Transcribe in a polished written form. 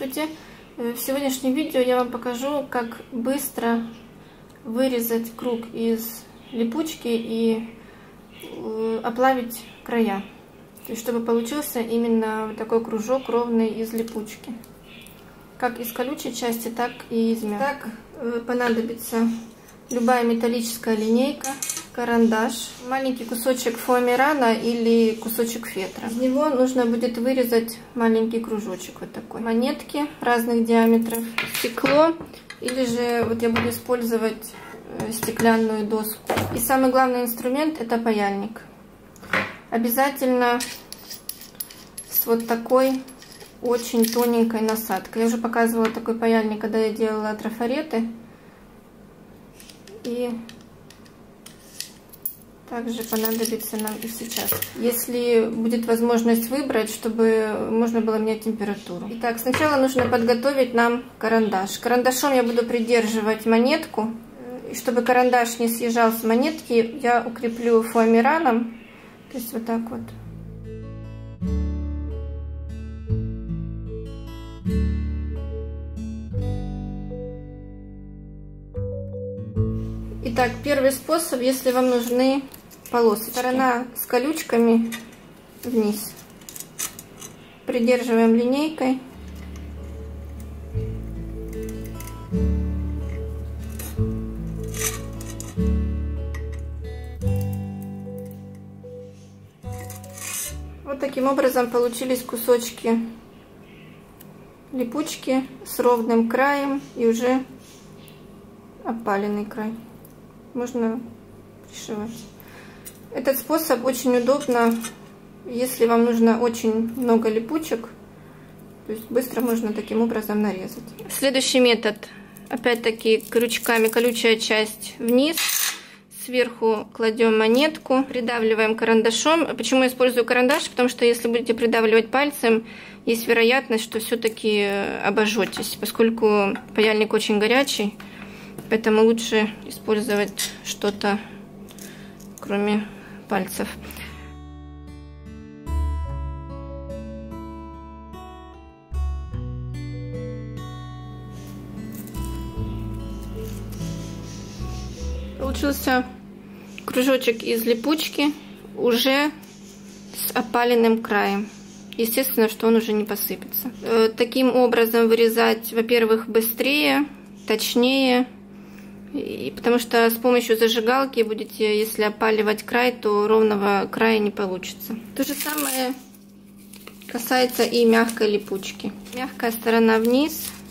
Здравствуйте! В сегодняшнем видео я вам покажу, как быстро вырезать круг из липучки и оплавить края. То есть, чтобы получился именно вот такой кружок ровный из липучки. Как из колючей части, так и из мягкой. Так понадобится любая металлическая линейка, карандаш, маленький кусочек фоамирана или кусочек фетра. Из него нужно будет вырезать маленький кружочек вот такой. Монетки разных диаметров, стекло, или же вот я буду использовать стеклянную доску. И самый главный инструмент — это паяльник. Обязательно с вот такой очень тоненькой насадкой. Я уже показывала такой паяльник, когда я делала трафареты. И также понадобится нам и сейчас. Если будет возможность выбрать, чтобы можно было менять температуру. Итак, сначала нужно подготовить нам карандаш. Карандашом я буду придерживать монетку. И чтобы карандаш не съезжал с монетки, я укреплю фоамираном. То есть вот так вот. Итак, первый способ, если вам нужны полосочки. Сторона с колючками вниз. Придерживаем линейкой. Вот таким образом получились кусочки липучки с ровным краем и уже опаленный край. Можно пришивать. Этот способ очень удобно, если вам нужно очень много липучек, то есть быстро можно таким образом нарезать. Следующий метод. Опять-таки крючками колючая часть вниз, сверху кладем монетку, придавливаем карандашом. Почему я использую карандаш? Потому что если будете придавливать пальцем, есть вероятность, что все-таки обожжетесь, поскольку паяльник очень горячий. Поэтому лучше использовать что-то, кроме пальцев. Получился кружочек из липучки, уже с опаленным краем. Естественно, что он уже не посыпется. Таким образом вырезать, во-первых, быстрее, точнее. И потому что с помощью зажигалки будете, если опаливать край, то ровного края не получится. То же самое касается и мягкой липучки. Мягкая сторона вниз,